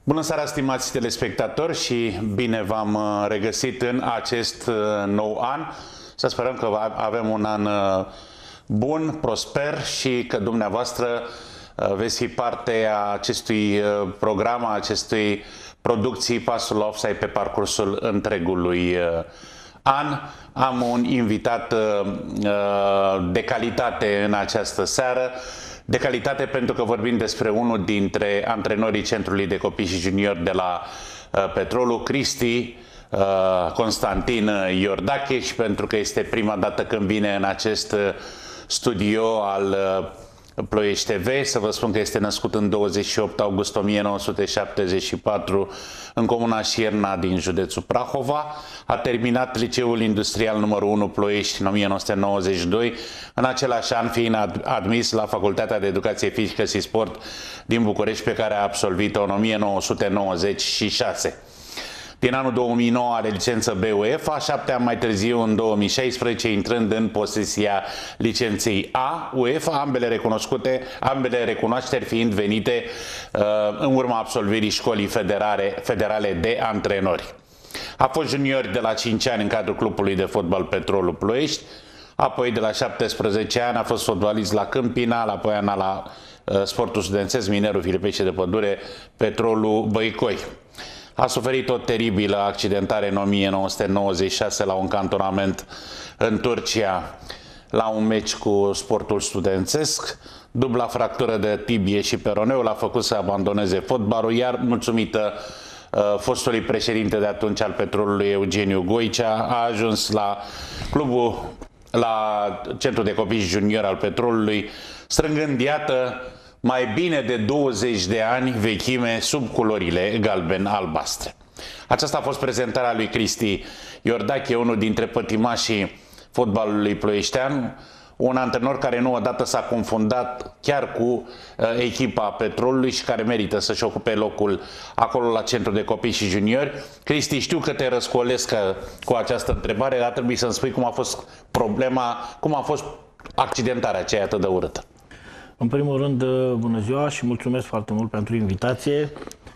Bună seara, stimați telespectatori, și bine v-am regăsit în acest nou an. Să sperăm că avem un an bun, prosper și că dumneavoastră veți fi parte a acestui program, a acestui producții Pasul la Offside pe parcursul întregului an. Am un invitat de calitate în această seară. De calitate pentru că vorbim despre unul dintre antrenorii Centrului de Copii și Juniori de la Petrolul, Cristi Constantin Iordache, și pentru că este prima dată când vine în acest studio al Ploiești TV. Să vă spun că este născut în 28 august 1974 în comuna Șierna din județul Prahova. A terminat Liceul Industrial numărul 1 Ploiești în 1992, în același an fiind admis la Facultatea de Educație Fizică și Sport din București, pe care a absolvit-o în 1996. Din anul 2009 are licență B UEFA, 7 ani mai târziu, în 2016, intrând în posesia licenței A UEFA, ambele recunoașteri fiind venite în urma absolvirii școlii federale de antrenori. A fost junior de la 5 ani în cadrul clubului de fotbal Petrolul Ploiești, apoi de la 17 ani a fost fotbalist la Câmpina, apoi la sportul studențesc Minerul Filipește de Pădure, Petrolul Băicoi. A suferit o teribilă accidentare în 1996 la un cantonament în Turcia, la un meci cu sportul studențesc. Dubla fractură de tibie și peroneu l-a făcut să abandoneze fotbalul, iar mulțumită fostului președinte de atunci al Petrolului, Eugeniu Goicea, a ajuns la Centrul de Copii și Juniori al Petrolului, strângând, iată, mai bine de 20 de ani vechime sub culorile galben-albastre. Aceasta a fost prezentarea lui Cristi Iordache, unul dintre pătimașii fotbalului ploieștean, un antrenor care nu odată s-a confundat chiar cu echipa Petrolului și care merită să-și ocupe locul acolo la Centrul de Copii și Juniori. Cristi, știu că te răscolesc cu această întrebare, dar trebuie să-mi spui cum a fost problema, cum a fost accidentarea aceea atât de urâtă. În primul rând, bună ziua și mulțumesc foarte mult pentru invitație.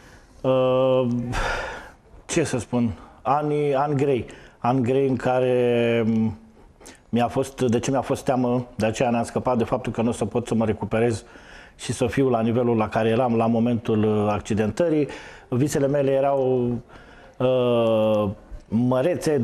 Ce să spun? Ani grei. Ani grei în care de ce mi-a fost teamă, de aceea ne-am scăpat de faptul că nu o să pot să mă recuperez și să fiu la nivelul la care eram la momentul accidentării. Visele mele erau mărețe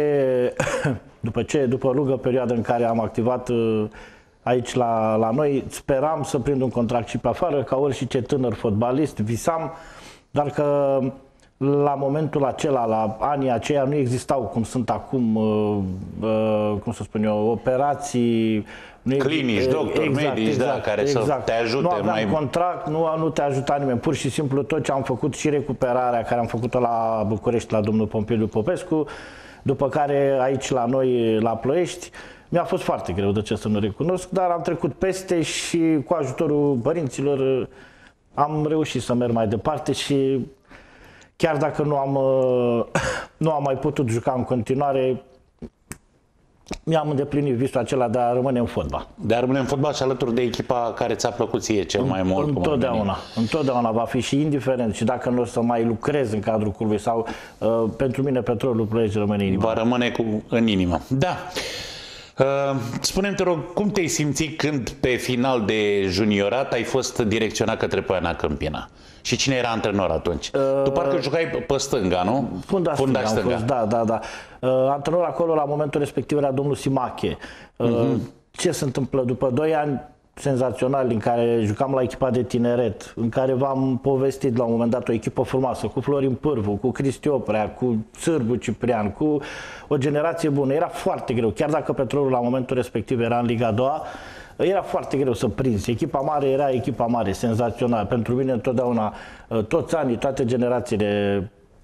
după o lungă perioadă în care am activat aici la noi, speram să prind un contract și pe afară, ca orice tânăr fotbalist, visam, dar că la momentul acela, la anii aceia, nu existau cum sunt acum, cum să spun eu, operații, clinici, doctori, medici, care să te ajute. Nu aveam contract, nu te ajuta nimeni, pur și simplu tot ce am făcut și recuperarea care am făcut-o la București, la domnul Pompiliu Popescu, după care aici la noi, la Ploiești, mi-a fost foarte greu, de ce să nu recunosc, dar am trecut peste și cu ajutorul părinților am reușit să merg mai departe și chiar dacă nu am mai putut juca în continuare, mi-am îndeplinit visul acela de a rămâne în fotbal. De a rămâne în fotbal și alături de echipa care ți-a plăcut ție cel mai mult? Întotdeauna va fi, și indiferent, și dacă nu o să mai lucrez în cadrul clubului sau pentru mine Petrolul Ploiești rămâne în inimă. Va rămâne în inimă. Da. Spune-mi, te rog, cum te-ai simțit când pe final de juniorat ai fost direcționat către Poiana Câmpina? Și cine era antrenor atunci? Tu parcă jucai pe stânga, nu? Fundaș stânga. Fost, da. Antrenor acolo la momentul respectiv era domnul Simache. Ce se întâmplă după 2 ani senzaționali în care jucam la echipa de tineret, în care v-am povestit la un moment dat o echipă frumoasă, cu Florin Pârvu, cu Cristi Oprea, cu Sârbu Ciprian, cu o generație bună. Era foarte greu, chiar dacă Petrolul la momentul respectiv era în Liga a doua, era foarte greu să prinzi. Echipa mare era echipa mare, senzațional. Pentru mine întotdeauna, toți anii, toate generațiile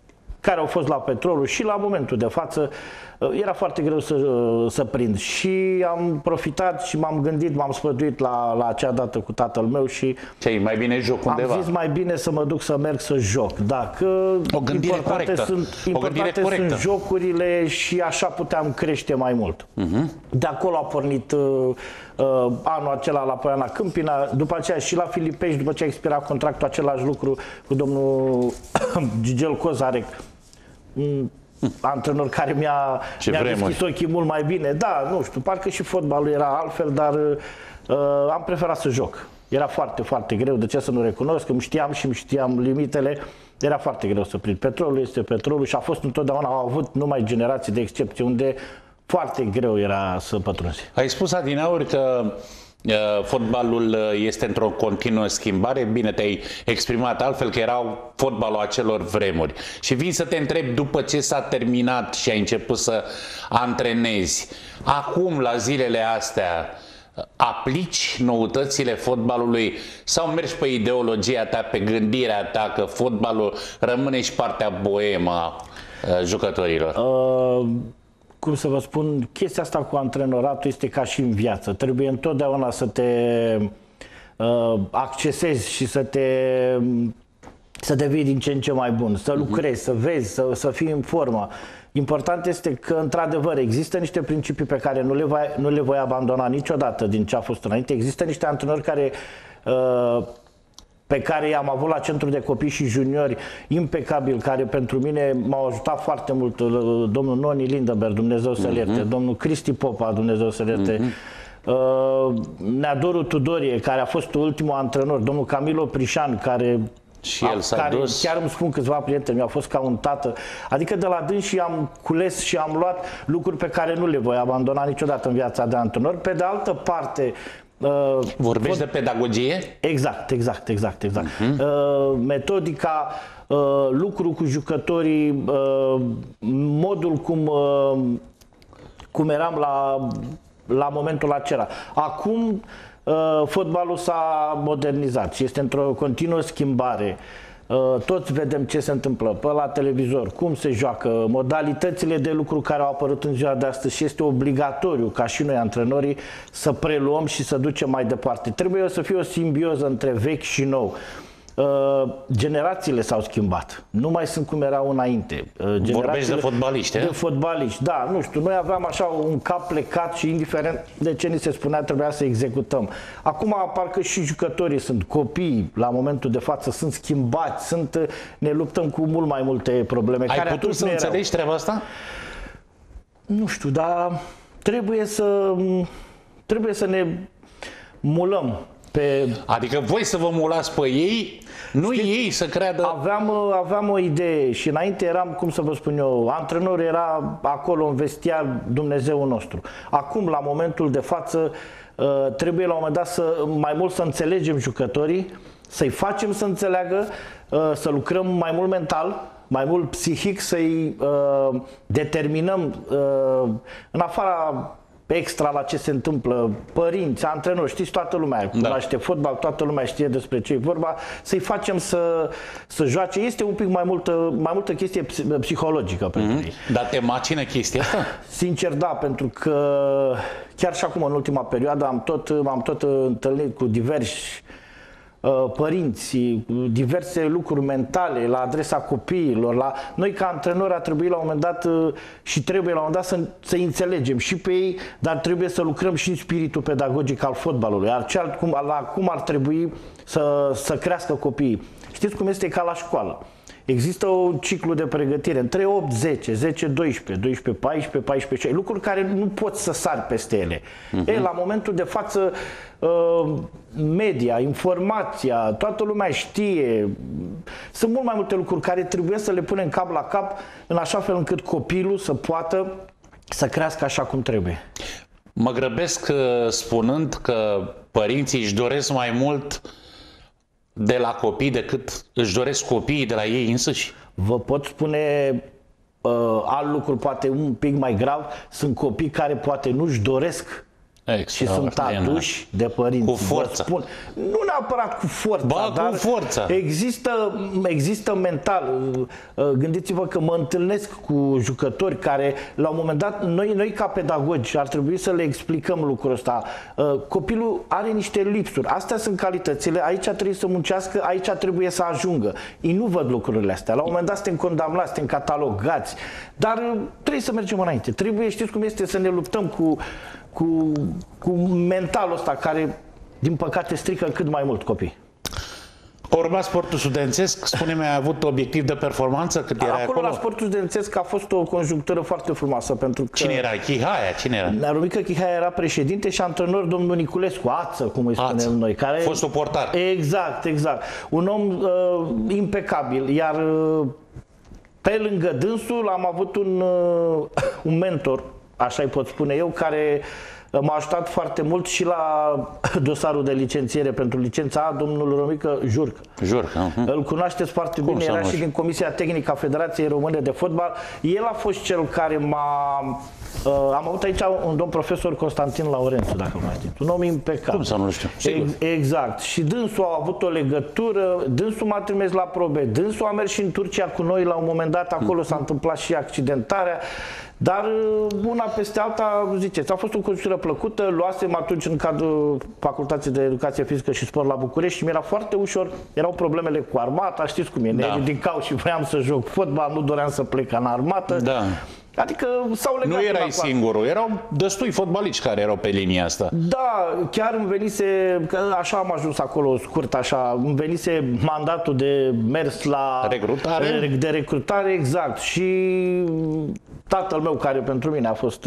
care au fost la Petrolul și la momentul de față era foarte greu să prind. Și am profitat și m-am gândit, m-am spăduit la acea dată cu tatăl meu și ce mai bine joc undeva. am zis mai bine să mă duc să merg să joc. Da, că o gândire corectă. Sunt jocurile și așa puteam crește mai mult. De acolo a pornit anul acela la Poiana Câmpina, după aceea și la Filipești, după ce a expirat contractul, același lucru cu domnul Gigel Cozarec, antrenor care mi-a deschis ochii mult mai bine. Da, nu știu, parcă și fotbalul era altfel, dar am preferat să joc. Era foarte, foarte greu, de ce să nu recunosc, că îmi știam limitele, era foarte greu să prind. Petrolul este Petrolul și a fost întotdeauna, au avut numai generații de excepție, unde foarte greu era să pătrunzi. Ai spus adineauri că fotbalul este într-o continuă schimbare. Bine, te-ai exprimat altfel, că erau fotbalul acelor vremuri. Și vin să te întreb, după ce s-a terminat și ai început să antrenezi, acum, la zilele astea, aplici noutățile fotbalului sau mergi pe ideologia ta, pe gândirea ta că fotbalul rămâne și partea boemă a jucătorilor? Cum să vă spun, chestia asta cu antrenoratul este ca și în viață. Trebuie întotdeauna să te accesezi și să devii din ce în ce mai bun, să lucrezi, să vezi, să fii în formă. Important este că, într-adevăr, există niște principii pe care nu le voi abandona niciodată din ce a fost înainte. Există niște antrenori pe care i-am avut la centru de copii și juniori, impecabil, care pentru mine m-au ajutat foarte mult, domnul Noni Lindeberg, Dumnezeu să-l ierte, domnul Cristi Popa, Dumnezeu să-l ierte, Neadoru Tudorie, care a fost ultimul antrenor, domnul Camilo Prișan, care și el s-a dus. Chiar îmi spun câțiva prieteni, mi-a fost ca un tată. Adică de la dânsii am cules și am luat lucruri pe care nu le voi abandona niciodată în viața de antrenor. Pe de altă parte, vorbești de pedagogie? Exact. Metodica, lucru cu jucătorii, modul cum eram la momentul acela. Acum fotbalul s-a modernizat și este într-o continuă schimbare. Toți vedem ce se întâmplă pe la televizor, cum se joacă, modalitățile de lucru care au apărut în ziua de astăzi și este obligatoriu ca și noi antrenorii să preluăm și să ducem mai departe. Trebuie să fie o simbioză între vechi și nou. Generațiile s-au schimbat. Nu mai sunt cum erau înainte. Vorbești de fotbaliști, de fotbaliști, da, nu știu. Noi aveam așa un cap plecat și indiferent de ce ni se spunea, trebuia să executăm. Acum parcă și jucătorii sunt copii, la momentul de față sunt schimbați, ne luptăm cu mult mai multe probleme. Ai putut să înțelegi treaba asta? Nu știu, dar trebuie să ne mulăm. Adică voi să vă mulați pe ei, nu ei să creadă... Aveam o idee și înainte eram, cum să vă spun eu, antrenorul era acolo în vestiar, Dumnezeul nostru. Acum, la momentul de față, trebuie la un moment dat mai mult să înțelegem jucătorii, să-i facem să înțeleagă, să lucrăm mai mult mental, mai mult psihic, să-i determinăm în afara extra la ce se întâmplă, părinți, antrenori, știți, toată lumea cunoaște fotbal, toată lumea știe despre ce e vorba, să-i facem să joace. Este un pic mai multă chestie psihologică pentru ei. Dar te macină chestia asta? Sincer, da, pentru că chiar și acum, în ultima perioadă, m-am tot întâlnit cu diversi părinți, diverse lucruri mentale la adresa copiilor. Noi ca antrenori a trebuit la un moment dat și trebuie la un moment dat să înțelegem și pe ei, dar trebuie să lucrăm și în spiritul pedagogic al fotbalului, cum ar trebui să crească copiii. Știți cum este ca la școală? Există un ciclu de pregătire între 8, 10, 10, 12, 12, 14, 14, 16, lucruri care nu poți să sari peste ele. La momentul de față, media, informația, toată lumea știe. Sunt mult mai multe lucruri care trebuie să le punem cap la cap în așa fel încât copilul să poată să crească așa cum trebuie. Mă grăbesc spunând că părinții își doresc mai mult de la copii decât își doresc copiii de la ei însuși? Vă pot spune alt lucru, poate un pic mai grav. Sunt copii care poate nu-și doresc și sunt aduși de părinți. Cu forța. Spun, nu neapărat cu forța, ba, dar cu forța. există mental. Gândiți-vă că mă întâlnesc cu jucători care, la un moment dat, noi ca pedagogi ar trebui să le explicăm lucrul ăsta. Copilul are niște lipsuri. Astea sunt calitățile, aici trebuie să muncească, aici trebuie să ajungă. Ei nu văd lucrurile astea. La un moment dat suntem condamnați, suntem catalogați, dar trebuie să mergem înainte. Trebuie, știți cum este, să ne luptăm cu mentalul ăsta care, din păcate, strică cât mai mult copii. Urma sportul studențesc, spune-mi, ai avut obiectiv de performanță cât era acolo? La sportul studențesc a fost o conjunctură foarte frumoasă, pentru că... Cine era? Chihaia? Cine era? Râmică Chihaia era președinte și antrenor domnul Niculescu, Ață, cum îi spunem noi. Care... Fostul portar. Exact. Un om impecabil, iar pe lângă dânsul am avut un mentor, așa-i pot spune eu, care m-a ajutat foarte mult și la dosarul de licențiere pentru licența A, domnul Râmică Jurcă. Îl cunoașteți foarte bine, era și din Comisia Tehnică a Federației Române de Fotbal. El a fost cel care am avut aici un domn profesor Constantin Laurențiu, dacă mai știți, un om impecabil. Cum să nu știu? Sigur. Exact. Și dânsul a avut o legătură, dânsul m-a trimis la probe, dânsul a mers și în Turcia cu noi la un moment dat, acolo s-a întâmplat și accidentarea. Dar una peste alta, ziceți, a fost o conjunctură plăcută, luasem atunci în cadrul Facultății de Educație Fizică și Sport la București și mi-era foarte ușor, erau problemele cu armata, știți cum e, ne ridicau și voiam să joc fotbal, nu doream să plec în armată. Da. Adică s-au legat. Nu erai singurul, erau destui fotbaliști care erau pe linia asta. Da, chiar îmi venise, că așa am ajuns acolo scurt, așa, îmi venise mandatul de mers la recrutare, exact. Și tatăl meu, care pentru mine a fost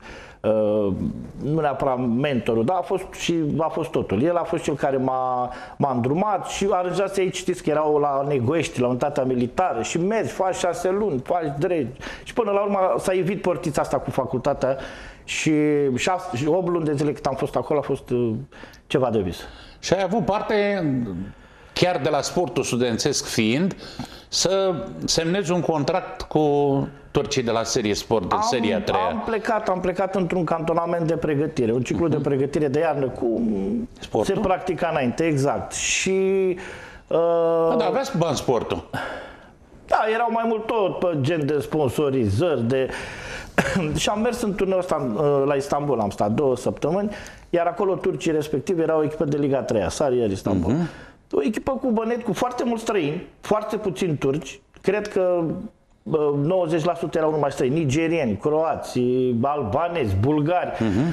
nu neapărat mentorul, dar a fost totul. El a fost cel care m-a îndrumat și aranjase aici, știți că erau la Negoiești, la unitatea militară și mergi, faci 6 luni, faci dregi. Și până la urmă s-a evit portița asta cu facultatea și 8 luni de zile cât am fost acolo a fost ceva de vis. Și ai avut parte, chiar de la sportul studențesc fiind, să semnezi un contract cu turcii de la Serie Sport, în seria 3. Am plecat într-un cantonament de pregătire, un ciclu de pregătire de iarnă, cum se practica înainte, exact. Și... Da, aveți bani sportul. Da, erau mai mult tot pe gen de sponsorizări, și am mers în turneul ăsta la Istanbul, am stat 2 săptămâni, iar acolo turcii respectiv erau o echipă de Liga 3, Sarıyer Istanbul. O echipă cu băneți, cu foarte mulți străini, foarte puțini turci, cred că 90% erau numai străini, nigerieni, croați, albanezi, bulgari.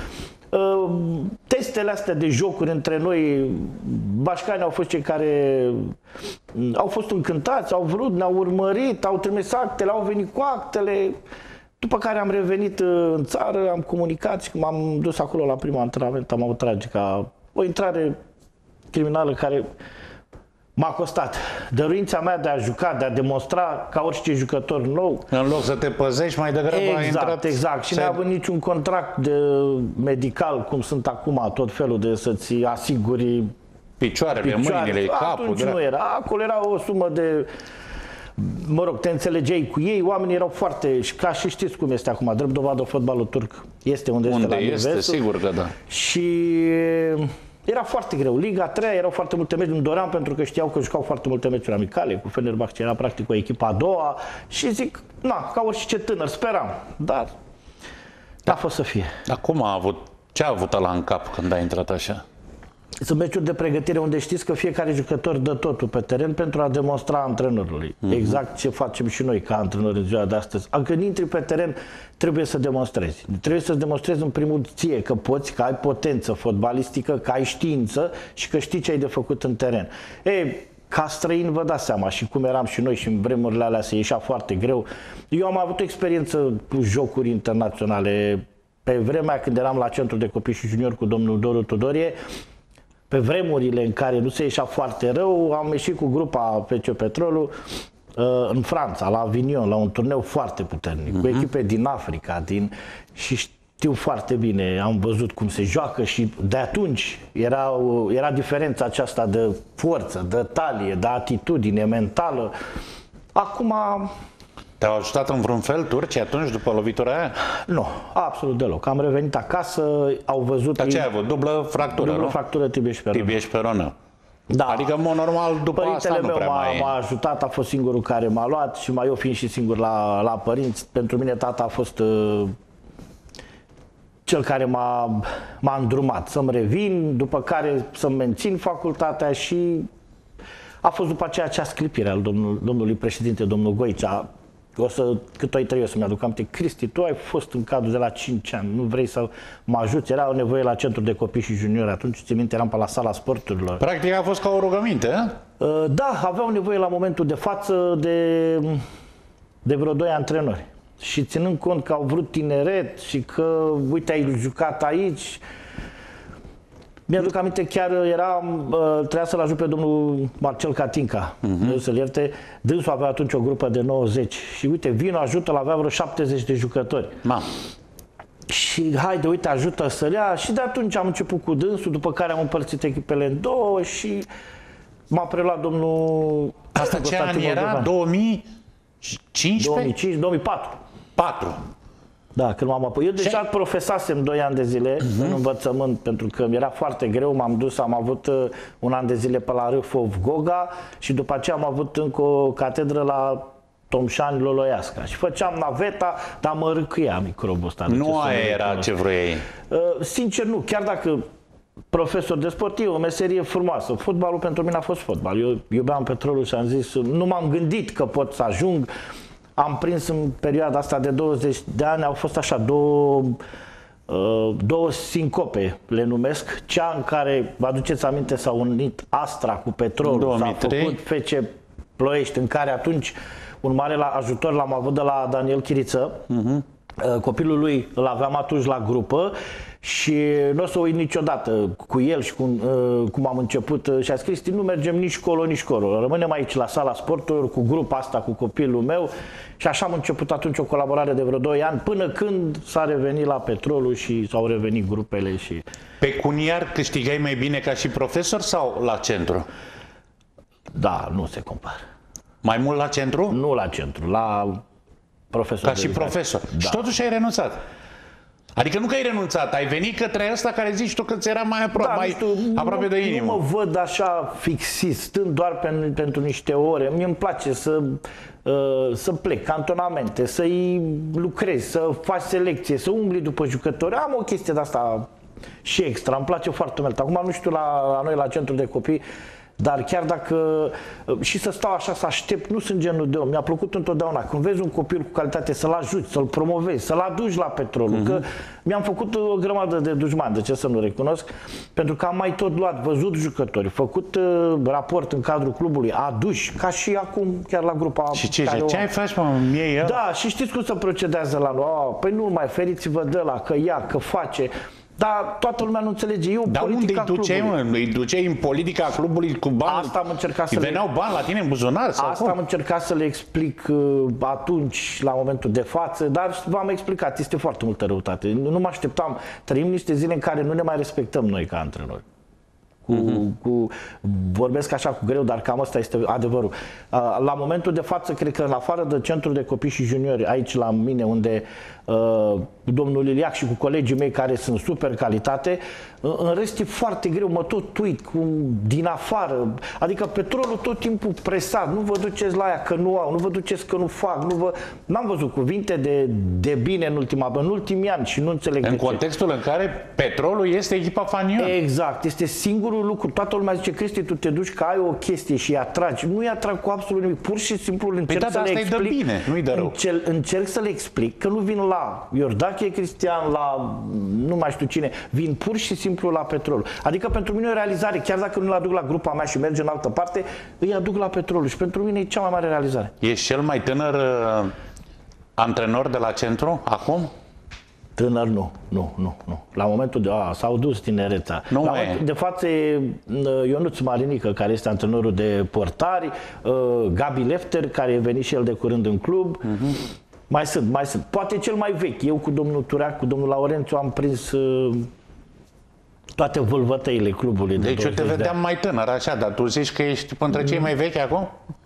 Testele astea de jocuri între noi, bașcanii au fost cei care au fost încântați, au vrut, ne-au urmărit, au trimis actele, au venit cu actele. După care am revenit în țară, am comunicat și m-am dus acolo la prima antrenament, am avut tragica, o intrare criminală care m-a costat. Dăruința mea de a juca, de a demonstra ca orice jucător nou. În loc să te păzești, mai degrabă ai intrat... Exact. Și n-a avut niciun contract medical, cum sunt acum, tot felul de să-ți asiguri picioarele, mâinile, capul. Atunci nu era. Acolo era o sumă de... Mă rog, te înțelegeai cu ei, oamenii erau foarte... Ca și știți cum este acum, drept dovadă, fotbalul turc este unde este la nivelul. Sigur că da. Și... era foarte greu. Liga 3 erau foarte multe meciuri, îmi doream pentru că știau că jucau foarte multe meciuri amicale cu Fenerbahce, era practic o echipă a doua și zic, ca orice tânăr, speram, dar n-a fost să fie. Acum ce a avut ăla în cap când a intrat așa? Sunt meciuri de pregătire unde știți că fiecare jucător dă totul pe teren pentru a demonstra antrenorului. Exact ce facem și noi ca antrenori în ziua de astăzi. Când intri pe teren, trebuie să demonstrezi. Trebuie să demonstrezi în primul ție că poți, că ai potență fotbalistică, că ai știință și că știi ce ai de făcut în teren. Ca străin vă dați seama și cum eram și noi și în vremurile alea se ieșea foarte greu. Eu am avut o experiență cu jocuri internaționale pe vremea când eram la Centrul de Copii și Junior cu domnul Doru Tudorie. Pe vremurile în care nu se ieșea foarte rău, am ieșit cu grupa PC Petrolul în Franța, la Avignon, la un turneu foarte puternic, cu echipe din Africa, și știu foarte bine, am văzut cum se joacă și de atunci era diferența aceasta de forță, de talie, de atitudine mentală. Acum Te-au ajutat în vreun fel turcii atunci, după lovitura aia? Nu, absolut deloc. Am revenit acasă, au văzut... Dar ce ai avut? Dublă fractură, dublă nu? fractură tibie-șperonă. Tibie-șperonă. Da. Adică, în mod normal, după Părintele asta nu meu prea mai... m-a ajutat, a fost singurul care m-a luat și mai eu fiind și singur la părinți. Pentru mine tata a fost cel care m-a îndrumat să-mi revin, după care să-mi mențin facultatea și a fost după aceea acea sclipire al domnului președinte, domnul Goicea. Cât o trăi eu să-mi aduc aminte, Cristi, tu ai fost în cadrul de la 5 ani, nu vrei să mă ajuți? Era o nevoie la centru de copii și juniori, atunci țin minte, eram pe la sala sporturilor. Practic a fost ca o rugăminte, a? Da, aveau nevoie la momentul de față de vreo 2 antrenori. Și ținând cont că au vrut tineret și că, uite, ai jucat aici, mi-aduc aminte, chiar trebuia să-l ajut pe domnul Marcel Catinca, să-l ierte. Dânsul avea atunci o grupă de 90 și uite, vino, ajută-l, avea vreo 70 de jucători. Și haide, uite, ajută să-l ia. Și de atunci am început cu dânsul, după care am împărțit echipele în 2 și m-a preluat domnul... Asta ce an era? 2015? 2005, 2004. 4. Da, când m-am apoi. Eu deja profesasem 2 ani de zile în învățământ, pentru că mi era foarte greu, m-am dus, am avut un an de zile pe la Râfov Goga și după aceea am avut încă o catedră la Tomșani Loloiasca. Și făceam naveta, dar mă râcâia microbul ăsta. Nu aia era ce vroiai? Sincer, nu. Chiar dacă profesor de sportiv, o meserie frumoasă. Fotbalul pentru mine a fost fotbal. Eu iubeam petrolul și am zis, nu m-am gândit că pot să ajung. Am prins în perioada asta de 20 de ani, au fost așa două sincope, le numesc. Cea în care, vă aduceți aminte, s-a unit Astra cu Petrolul, s-a făcut FC Ploiești, în care atunci un mare ajutor l-am avut de la Daniel Chiriță. Copilul lui îl aveam atunci la grupă și nu o să uit niciodată cu el și cum am început. Și a scris, Cristi, nu mergem nici colo, nici colo. Rămânem aici la sala sporturilor cu grupa asta, cu copilul meu. Și așa am început atunci o colaborare de vreo 2 ani, până când s-a revenit la Petrolul și s-au revenit grupele. Și pecuniar câștigai mai bine ca și profesor sau la centru? Da, nu se compară. Mai mult la centru? Nu la centru, la profesor. Ca și profesor. Da. Și totuși ai renunțat. Adică nu că ai renunțat, ai venit către ăsta care zici tu că ți era mai aproape de inimă. Nu mă văd așa fixist, stând doar pentru niște ore. Mie îmi place să plec, cantonamente, să-i lucrez, să faci selecție, să umbli după jucători. Am o chestie de asta și extra, îmi place foarte mult. Acum nu știu la noi la centru de copii, dar chiar dacă... Și să stau așa, să aștept, nu sunt genul de om. Mi-a plăcut întotdeauna. Când vezi un copil cu calitate, să-l ajuți, să-l promovezi, să-l aduci la Petrolul. Că mi-am făcut o grămadă de dușmani, de ce să nu recunosc, pentru că am mai tot luat, văzut jucători, făcut raport în cadrul clubului, aduși, ca și acum, chiar la grupa... Și ce ai faci, mă, mie? Da, și știți cum se procedează la noi? Păi nu mai feriți-vă de la că ia, că face... Dar toată lumea nu înțelege. Dar unde îi duceai, mă? Îi duceai în politica clubului cu bani? Asta am încercat să veneau bani la tine în buzunar? Sau asta am încercat să le explic atunci, la momentul de față, dar v-am explicat, este foarte multă răutate. Nu mă așteptam. Trăim niște zile în care nu ne mai respectăm noi ca antrenori. Vorbesc așa cu greu, dar cam asta este adevărul. La momentul de față, cred că în afară de centrul de copii și juniori, aici la mine, unde domnul Liliac și cu colegii mei care sunt super calitate, în rest e foarte greu, mă tot uit din afară, adică Petrolul tot timpul presat, nu vă duceți la aia că nu au, nu vă duceți că nu fac, n-am văzut cuvinte de bine în ultimii ani și nu înțeleg în contextul în care Petrolul este echipa fanion. Exact, este singurul lucru, toată lumea zice, Cristi, tu te duci că ai o chestie și îi atragi, nu îi atrag cu absolut nimic, pur și simplu încerc să le explic, bine, nu-i de rău. Încerc să le explic că nu vin la Iordache Cristian, la nu mai știu cine, vin pur și simplu la Petrolul. Adică pentru mine e o realizare, chiar dacă nu-l aduc la grupa mea și merge în altă parte, îi aduc la Petrolul și pentru mine e cea mai mare realizare. Ești cel mai tânăr antrenor de la centru acum? Tânăr nu. La momentul de... s-au dus tinereța. De față e Ionuț Marinică, care este antrenorul de portari, Gabi Lefter, care e venit și el de curând în club. Mai sunt. Poate cel mai vechi. Eu cu domnul Tureac, cu domnul Laurențiu am prins toate vâlvătăile clubului. Deci eu te vedeam mai tânăr, așa, dar tu zici că ești între cei mai vechi acum?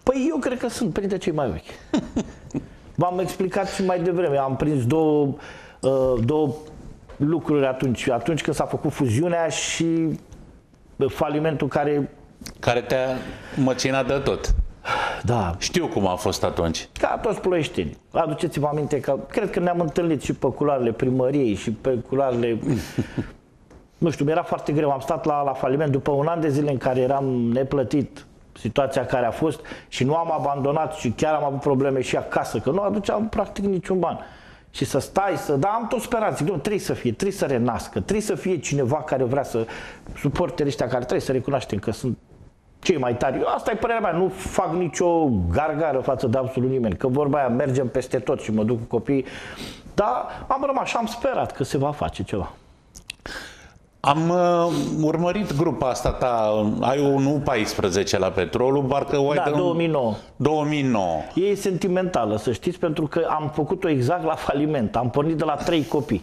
Păi eu cred că sunt printre cei mai vechi. V-am explicat și mai devreme. Am prins două lucruri atunci când s-a făcut fuziunea și falimentul care te-a măcinat de tot. Da. Știu cum a fost atunci. Ca toți ploieșteni. Aduceți-vă aminte că cred că ne-am întâlnit și pe culoarele primăriei și pe culoarele... Nu știu, mi-era foarte greu. Am stat la faliment după un an de zile în care eram neplătit, situația care a fost, și nu am abandonat și chiar am avut probleme și acasă, că nu aduceam practic niciun ban. Și să stai, am tot sperat, zic, trebuie să fie, trebuie să renască, trebuie să fie cineva care vrea să suporte ăștia care trebuie să recunoaștem că sunt cei mai tari. Asta e părerea mea, nu fac nicio gargară față de absolut nimeni, că vorba aia, mergem peste tot și mă duc cu copiii, dar am rămas și am sperat că se va face ceva. Am urmărit grupa asta ta, ai un U14 la Petrolul, parcă o ai Da, 2009. 2009. E sentimentală, să știți, pentru că am făcut-o exact la faliment. Am pornit de la 3 copii.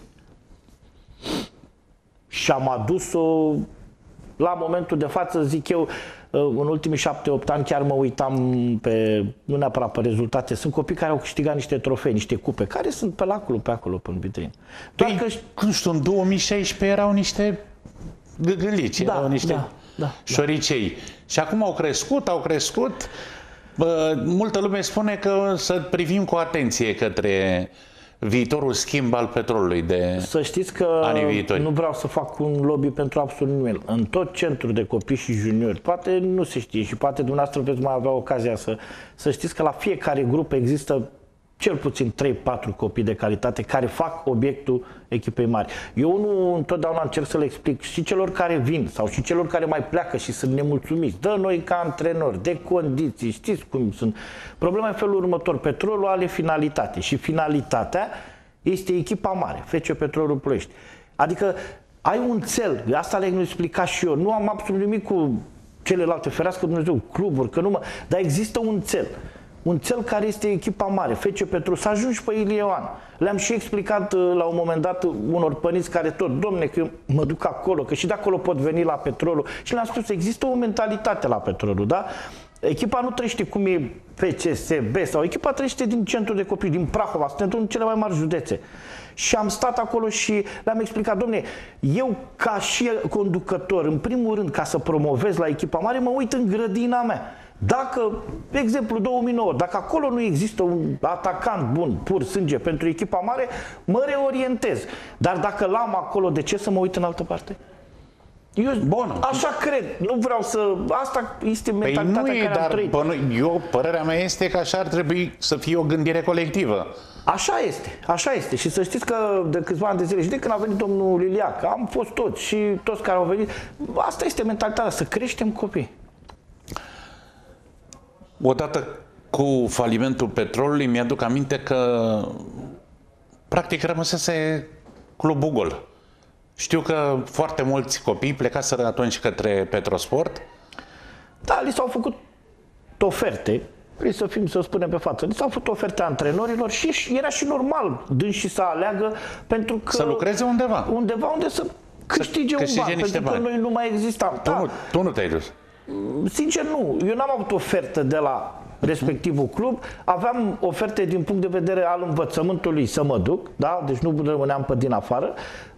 Și am adus-o la momentul de față, zic eu, în ultimii 7-8 ani chiar mă uitam nu neapărat pe rezultate. Sunt copii care au câștigat niște trofei, niște cupe, care sunt pe lacul pe acolo, pe vitrină. Doar că, nu știu, în 2016 erau niște gâgâlici, erau niște șoricei. Și acum au crescut. Multă lume spune că să privim cu atenție către viitorul schimb al Petrolului de Să știți că nu vreau să fac un lobby pentru absolut nimeni. În tot centrul de copii și juniori, poate nu se știe și poate dumneavoastră veți mai avea ocazia să știți că la fiecare grup există cel puțin 3-4 copii de calitate care fac obiectul echipei mari. Eu nu întotdeauna încerc să le explic și celor care vin sau și celor care mai pleacă și sunt nemulțumiți. Dă noi ca antrenori, de condiții, știți cum sunt. Problema e felul următor. Petrolul are finalitate și finalitatea este echipa mare, FC Petrolul Ploiești. Adică ai un cel, asta le-am explicat și eu. Nu am absolut nimic cu celelalte, ferească Dumnezeu, cluburi, că dar există un cel. Un cel care este echipa mare, FC Petrol, să ajungi pe Ilie Ioan. Le-am și explicat la un moment dat unor părinți care tot, domne, că eu mă duc acolo, că și de acolo pot veni la Petrolul. Și le-am spus, există o mentalitate la Petrolul, da? Echipa nu trăiește cum e FCSB sau echipa trăiește din centru de copii, din Prahova, suntem în cele mai mari județe. Și am stat acolo și le-am explicat, domne, eu ca și conducător, în primul rând, ca să promovez la echipa mare, mă uit în grădina mea. Dacă, de exemplu, 2009, dacă acolo nu există un atacant bun, pur sânge pentru echipa mare, mă reorientez. Dar dacă l-am acolo, de ce să mă uit în altă parte? Eu așa cred. Nu vreau să... Asta este mentalitatea care am trăit. Părerea mea este că așa ar trebui să fie o gândire colectivă. Așa este. Și să știți că de câțiva ani de zile și de când a venit domnul Liliac, am fost toți și toți care au venit, asta este mentalitatea, să creștem copii. Odată cu falimentul Petrolului, mi-aduc aminte că practic rămăsese clubul gol. Știu că foarte mulți copii plecaseră atunci către Petrosport. Da, li s-au făcut oferte, să spunem pe față, li s-au făcut oferte antrenorilor și era și normal dânsi să aleagă pentru că... Să lucreze undeva. Undeva unde să câștige un ban, pentru că noi nu mai existam. Tu nu te-ai dus. Sincer, nu. Eu n-am avut ofertă de la respectivul club. Aveam oferte din punct de vedere al învățământului să mă duc, da? Deci nu rămâneam pe din afară.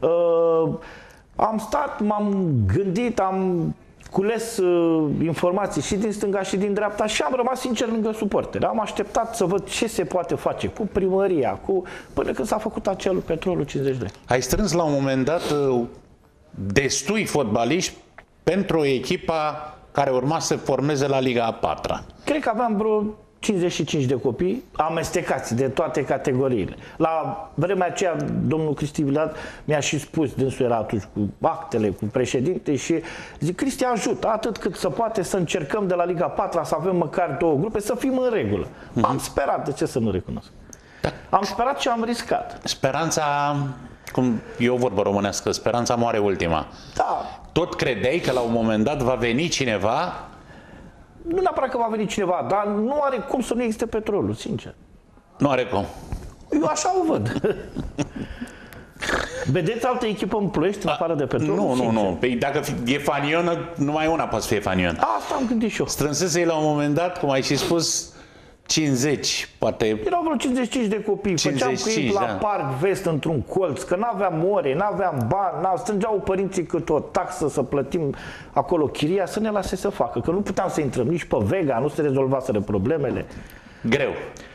Am stat, m-am gândit, am cules informații și din stânga și din dreapta și am rămas sincer lângă suporteri. Am așteptat să văd ce se poate face cu primăria, până când s-a făcut acel Petrolul 52. Ai strâns la un moment dat destui fotbaliști pentru echipa care urma să formeze la Liga a 4-a. Cred că aveam vreo 55 de copii amestecați de toate categoriile. La vremea aceea, domnul Cristi Vilat mi-a și spus, dânsul era atunci cu actele, cu președinte și zic, Cristi, ajută, atât cât se poate să încercăm de la Liga 4-a să avem măcar 2 grupe, să fim în regulă. Am sperat, de ce să nu recunosc? Da. Am sperat și am riscat. Speranța, cum e o vorbă românească, speranța moare ultima. Da. Tot credeai că la un moment dat va veni cineva? Nu neapărat că va veni cineva, dar nu are cum să nu existe Petrolul, sincer. Nu are cum. Eu așa o văd. Vedeți altă echipă în Ploiești, în afară de Petrol? Nu. Păi dacă e fanionă, numai una poate să fie fanion. Asta am gândit și eu. Strânsese la un moment dat, cum ai și spus, 50, poate... Erau vreo 55 de copii, 55, făceam cu ei la parc vest într-un colț, că n-aveam ore, n-aveam bani, strângeau părinții cât o taxă să plătim acolo chiria, să ne lase să facă, că nu puteam să intrăm nici pe Vega, nu se rezolvaseră problemele. Greu.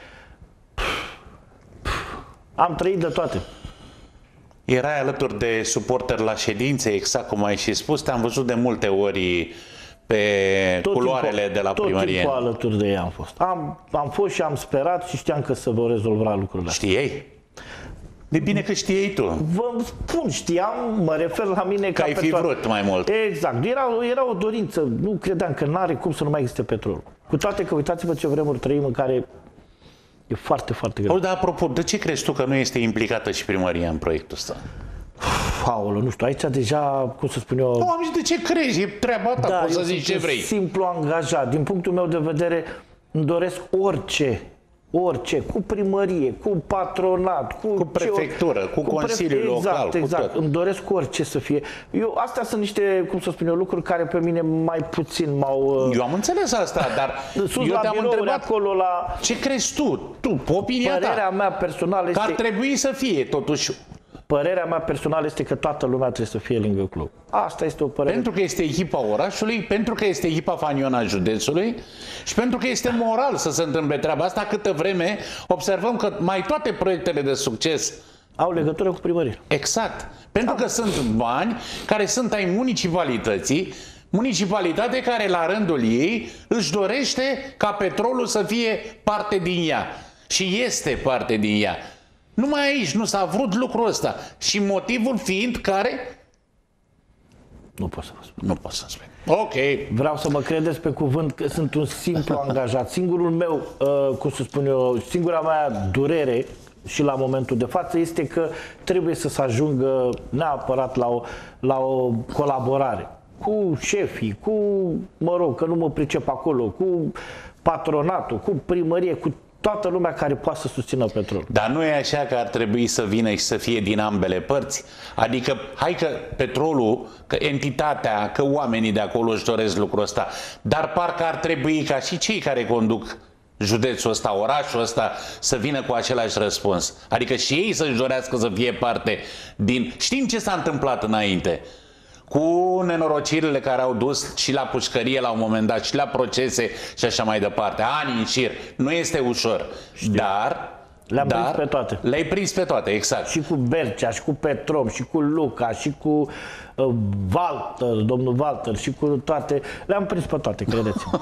Am trăit de toate. Erai alături de suporteri la ședințe, exact cum ai și spus, te-am văzut de multe ori pe culoarele de la primărie. Tot timpul alături de ei am fost. Am fost și am sperat și știam că se vor rezolva lucrurile. Știai? De bine că știai tu. Vă spun, știam, mă refer la mine că ai fi vrut mai mult. Exact. Era o dorință. Nu credeam că n-are cum să nu mai existe petrol. Cu toate că uitați-vă ce vremuri trăim în care e foarte, foarte greu. Dar apropo, de ce crezi tu că nu este implicată și primăria în proiectul ăsta? Paolo, nu știu, aici deja, cum să spun eu... Nu, am zis de ce crezi, e treaba ta, poți să zici ce vrei. Simplu angajat. Din punctul meu de vedere, îmi doresc orice, cu primărie, cu patronat, cu prefectură, cu consiliul local, exact. cu tot. Îmi doresc orice să fie. Astea sunt niște, cum să spun eu, lucruri care pe mine mai puțin m-au... Eu am înțeles asta, dar eu te-am întrebat acolo la... ce crezi tu, opinia ta. Părerea mea personală este... Că ar trebui să fie, totuși... Părerea mea personală este că toată lumea trebuie să fie lângă club. Asta este o părere. Pentru că este echipa orașului, pentru că este echipa faniona județului și pentru că este moral să se întâmple treaba asta, câtă vreme observăm că mai toate proiectele de succes au legătură cu primăria. Exact. Pentru că sunt bani care sunt ai municipalității, municipalitate care la rândul ei își dorește ca petrolul să fie parte din ea. Și este parte din ea. Numai aici nu s-a vrut lucrul ăsta. Și motivul fiind care? Nu pot să vă spun. Nu pot să spun. Ok. Vreau să mă credeți pe cuvânt că sunt un simplu angajat. Singurul meu, cum să spun eu, singura mea durere și la momentul de față este că trebuie să se ajungă neapărat la o colaborare cu șefii, cu, mă rog, că nu mă pricep acolo, cu patronatul, cu primărie, cu toată lumea care poate să susțină petrolul. Dar nu e așa că ar trebui să vină și să fie din ambele părți? Adică, hai că petrolul, că entitatea, că oamenii de acolo își doresc lucrul ăsta, dar parcă ar trebui ca și cei care conduc județul ăsta, orașul ăsta, să vină cu același răspuns. Adică și ei să-și dorească să fie parte din... Știm ce s-a întâmplat înainte. Cu nenorocirile care au dus și la pușcărie la un moment dat, și la procese și așa mai departe, ani în șir. Nu este ușor, dar... Le-am prins pe toate. Le-ai prins pe toate, exact. Și cu Bercea, și cu Petrom, și cu Luca, și cu Walter, domnul Walter, și cu toate. Le-am prins pe toate, credeți-mă.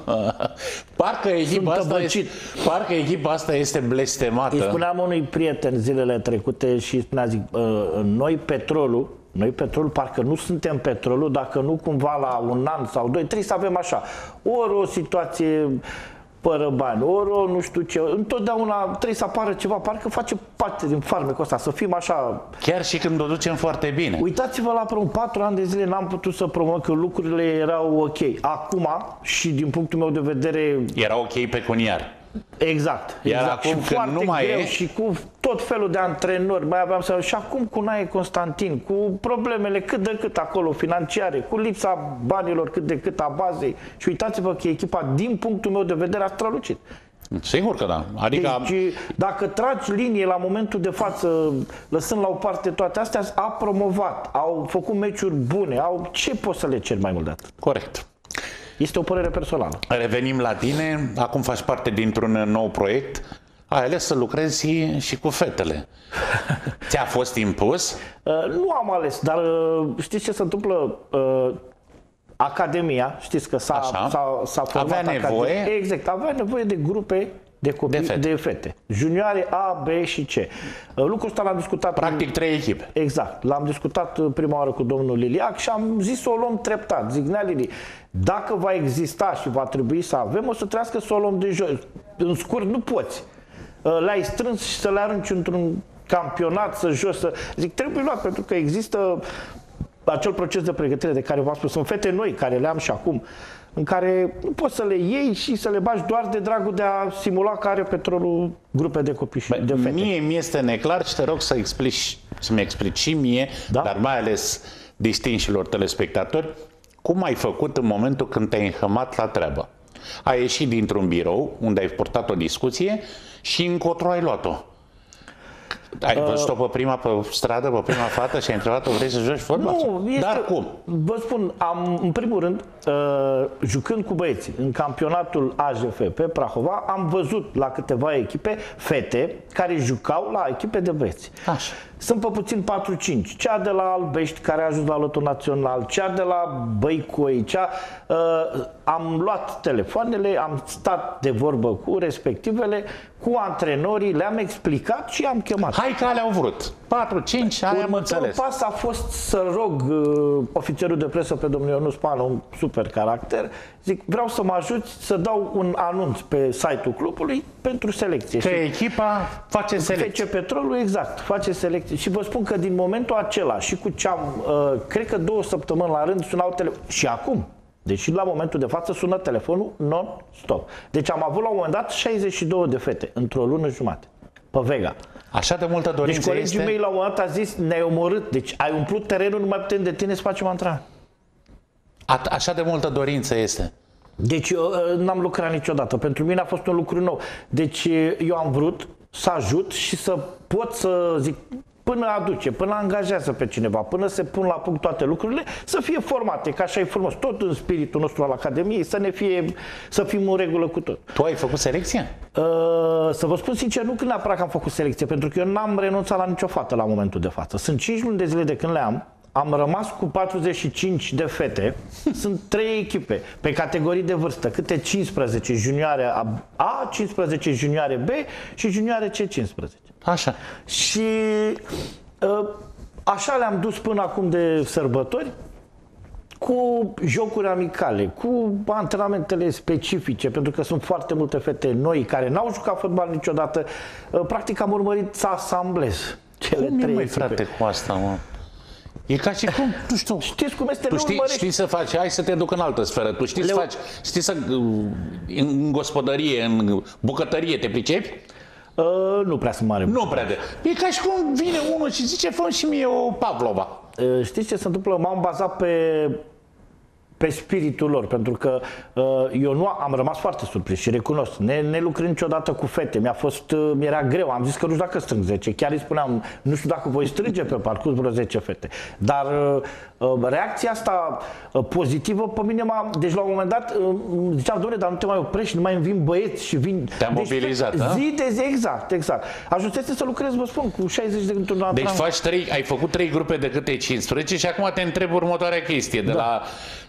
Parcă echipa asta este blestemată. Îi spuneam unui prieten zilele trecute și spunea, zic, noi petrolul, parcă nu suntem petrolul dacă nu cumva la un an sau doi trebuie să avem așa, ori o situație fără bani, ori nu știu ce, întotdeauna trebuie să apară ceva, parcă face parte din farmecul ăsta, să fim așa... Chiar și când o ducem foarte bine. Uitați-vă la 4 ani de zile n-am putut să promovăm, că lucrurile erau ok. Acum, și din punctul meu de vedere... Era ok pecuniar. Exact. Iar exact. acum și când nu mai greu, e... și cu tot felul de antrenori, mai aveam să... Și acum cu Nae Constantin, cu problemele cât de cât acolo financiare, cu lipsa banilor cât de cât a bazei. Și uitați-vă că echipa, din punctul meu de vedere, a strălucit. Sigur că da. Adică... Deci, dacă tragi linie la momentul de față, lăsând la o parte toate astea, a promovat, au făcut meciuri bune, ce poți să le ceri mai mult de atât? Corect. Este o părere personală. Revenim la tine, acum faci parte dintr-un nou proiect, ai ales să lucrezi și cu fetele. Ți-a fost impus? Nu am ales, dar știți ce se întâmplă? Academia, știți că s-a format avea nevoie? Academia. Exact, avea nevoie de grupe de copii, de fete. Junioare A, B și C. Lucrul ăsta l-am discutat... Practic 3 echipe. Exact. L-am discutat prima oară cu domnul Liliac și am zis să o luăm treptat. Zic, Nea Lili, dacă va exista și va trebui să avem, o să trească să o luăm de jos. În scurt, nu poți. Le-ai strâns și să le arunci într-un campionat, să jos, să... Zic, trebuie luat, pentru că există acel proces de pregătire de care v-am spus. Sunt fete noi, care le am și acum, în care nu poți să le iei și să le bagi doar de dragul de a simula că are petrolul grupe de copii și de fete. Mie mi este neclar și te rog să explici să-mi explici și mie, dar mai ales distinșilor telespectatori, cum ai făcut în momentul când te-ai înhămat la treabă? Ai ieșit dintr-un birou unde ai purtat o discuție și încotro ai luat-o. Ai văzut-o pe stradă, pe prima fată și ai întrebat-o, vrei să joci fotbal? Nu, Dar cum? Vă spun, în primul rând, jucând cu băieții în campionatul AJF pe Prahova, am văzut la câteva echipe fete care jucau la echipe de băieți. Așa. Sunt pe puțin 4-5. Cea de la Albești, care a ajuns la lotul național, cea de la Băicoi, am luat telefoanele, am stat de vorbă cu respectivele, cu antrenorii, le-am explicat și am chemat. Hai că alea au vrut. 4-5, aia am înțeles. Pas a fost să rog ofițerul de presă pe domnul Ionuț Pană, un super caracter, zic, vreau să mă ajut să dau un anunț pe site-ul clubului pentru selecție. Că echipa face selecție. FC Petrolul, exact, face selecție. Și vă spun că din momentul acela și cu ce am, cred că 2 săptămâni la rând sunau telefonul. Și acum, deci la momentul de față sună telefonul non-stop. Deci am avut la un moment dat 62 de fete într-o lună jumate pe Vega. Așa de multă dorință deci colegii mei la un moment dat a zis, ne-ai omorât, deci ai umplut terenul, nu mai putem de tine să facem antrenament. Așa de multă dorință este. Deci eu n-am lucrat niciodată, pentru mine a fost un lucru nou. Deci eu am vrut să ajut și să pot să zic, până aduce, până angajează pe cineva, până se pun la punct toate lucrurile, să fie formate, că așa e frumos, tot în spiritul nostru al Academiei, să fim în regulă cu tot. Tu ai făcut selecție? Să vă spun sincer, nu când neapărat că am făcut selecție, pentru că eu n-am renunțat la nicio fată la momentul de față. Sunt 5 luni de zile de când le am rămas cu 45 de fete, sunt 3 echipe pe categorii de vârstă, câte 15 junioare A, 15 junioare B și junioare C15. Așa. Și așa le-am dus până acum de sărbători, cu jocuri amicale, cu antrenamentele specifice, pentru că sunt foarte multe fete noi care n-au jucat fotbal niciodată. Practic am urmărit să asamblez cele 3 echipe. Frate, cu asta, mă? E ca și cum, nu știu. Știți cum este? Tu știi să faci, hai să te duc în altă sferă. Tu știi să faci, știi să în gospodărie, în bucătărie, te pricepi? Nu prea sunt mare. Nu prea de. E ca și cum vine unul și zice, fă și mie o Pavlova. Știți ce se întâmplă? M-am bazat pe spiritul lor, pentru că eu nu am rămas foarte surprins și recunosc, ne lucrând niciodată cu fete, mi-era greu, am zis că nu știu dacă strâng 10, chiar îi spuneam, nu știu dacă voi strânge pe parcurs vreo 10 fete, dar reacția asta pozitivă pe mine deci la un moment dat ziceam, doamne, dar nu te mai oprești, nu mai îmi băieți și vin. Te-a mobilizat, da? Zi de zi, exact. Ajunsese să lucrez, vă spun, cu 60 de gânduri la Deci ai făcut 3 grupe de câte 15 și acum te întreb următoarea chestie, de la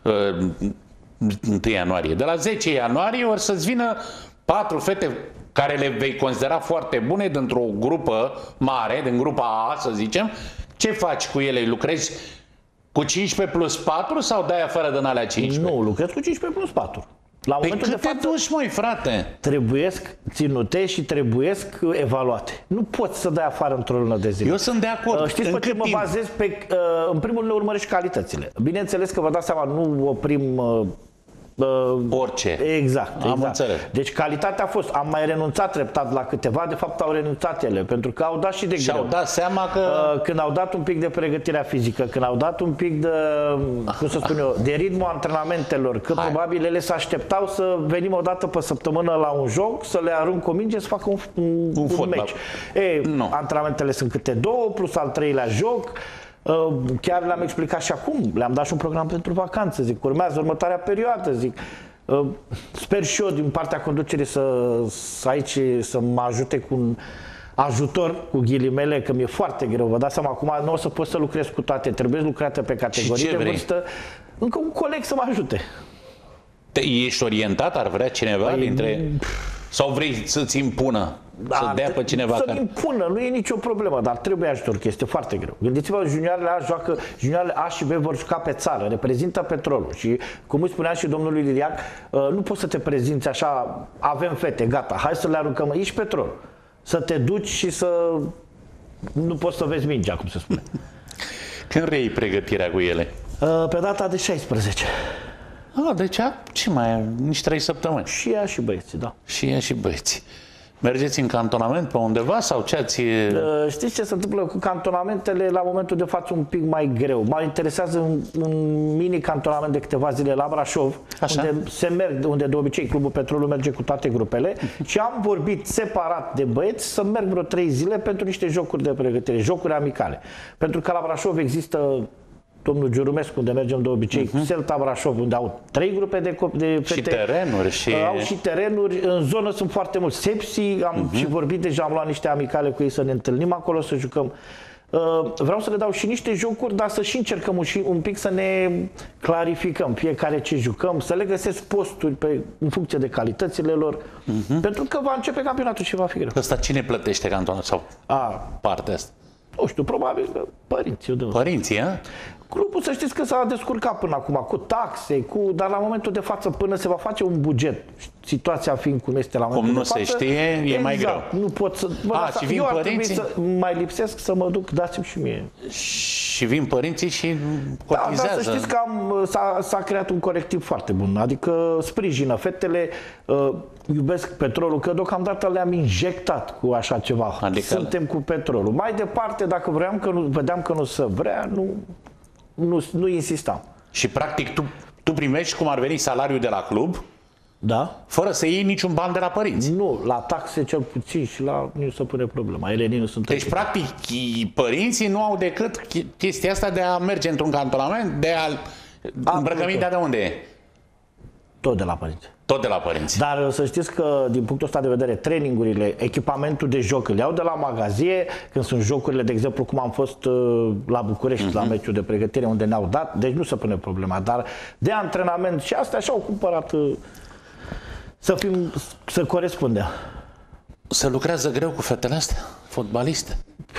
1 ianuarie. De la 10 ianuarie or să-ți vină 4 fete care le vei considera foarte bune dintr-o grupă mare, din grupa A, să zicem. Ce faci cu ele? Lucrezi cu 15 plus 4 sau dai afară din alea 15? Nu, lucrez cu 15 plus 4. La momentul de față, te duci, măi, frate? Trebuiesc ținute și trebuiesc evaluate. Nu poți să dai afară într-o lună de zile. Eu sunt de acord. Știți pe ce mă bazez? În primul rând, urmărești calitățile. Bineînțeles că vă dați seama, nu oprim orice. Exact. Am înțeles. Deci calitatea a fost. Am mai renunțat treptat la câteva, de fapt au renunțat ele, pentru că au dat și de greu. Și au dat seama că... Când au dat un pic de pregătirea fizică, când au dat un pic de, cum să spun eu, de ritmul antrenamentelor, că probabil ele se așteptau să venim o dată pe săptămână la un joc, să le arunc o minge, să facă un meci. Antrenamentele sunt câte 2, plus al 3-lea joc. Chiar le-am explicat și acum, le-am dat și un program pentru vacanță, zic, urmează următoarea perioadă, zic, sper și eu din partea conducerii să mă ajute cu un ajutor, cu ghilimele, că mi-e foarte greu, vă dați seama, acum nu o să pot să lucrez cu toate, trebuie lucrate pe categorii de vârstă, încă un coleg să mă ajute. Ești orientat? Ar vrea cineva dintre... Sau vrei să-ți impună? Să dea pe cineva să-mi impună, nu e nicio problemă, dar trebuie ajutor, că este foarte greu. Gândiți-vă, juniorele A și B vor juca pe țară, reprezintă Petrolul și, cum îi spunea și domnului Liriac, nu poți să te prezinți așa, avem fete, gata, hai să le aruncăm, ești Petrol. Să te duci și să... nu poți să vezi mingea, cum se spune. Când reiei pregătirea cu ele? Pe data de 16. Deci ce mai, nici 3 săptămâni. Și ea și băieții, da. Și ea și băieții. Mergeți în cantonament pe undeva sau ce ați... Știți ce se întâmplă cu cantonamentele? La momentul de față un pic mai greu. Mă interesează un mini-cantonament de câteva zile la Brașov, unde de obicei Clubul Petrolul merge cu toate grupele și am vorbit separat de băieți să merg vreo 3 zile pentru niște jocuri de pregătire, jocuri amicale. Pentru că la Brașov există domnul Giurumescu, unde mergem de obicei, Celta Brașov, unde au 3 grupe de fete. Și terenuri. Și... Au și terenuri. În zonă sunt foarte mulți. Sepsi, am și vorbit deja, am luat niște amicale cu ei să ne întâlnim acolo, să jucăm. Vreau să le dau și niște jocuri, dar să și încercăm un pic să ne clarificăm fiecare ce jucăm, să le găsesc posturi în funcție de calitățile lor, pentru că va începe campionatul și va fi greu. Ăsta cine plătește cantonul sau partea asta? Nu știu, probabil că părinții. Părinții, a? Clubul, să știți că s-a descurcat până acum cu taxe, dar la momentul de față, până se va face un buget, situația fiind cum este la momentul de față... Cum nu se știe, e mai greu. Nu pot să... Și vin părinții? Să mai lipsesc să mă duc, dați-mi și mie. Și vin părinții și cotizează. Da, să știți că s-a creat un corectiv foarte bun, adică sprijină fetele, iubesc petrolul, că deocamdată le-am injectat cu așa ceva. Adică suntem cu petrolul. Mai departe, dacă vedeam că nu se vrea, nu insistam. Și practic tu primești cum ar veni salariul de la club, da? Fără să iei niciun ban de la părinți. Nu, la taxe cel puțin și la nu se pune problema. Ele nu sunt. Deci practic părinții nu au decât chestia asta de a merge într-un cantonament, de a îmbrăcămintea de unde e? Tot de la părinți. Tot de la părinți. Dar să știți că, din punctul ăsta de vedere, trainingurile, echipamentul de joc îl iau de la magazie, când sunt jocurile, de exemplu, cum am fost la București, la meciul de pregătire, unde ne-au dat, deci nu se pune problema. Dar de antrenament și astea și-au cumpărat să corespundă. Se lucrează greu cu fetele astea, fotbaliste?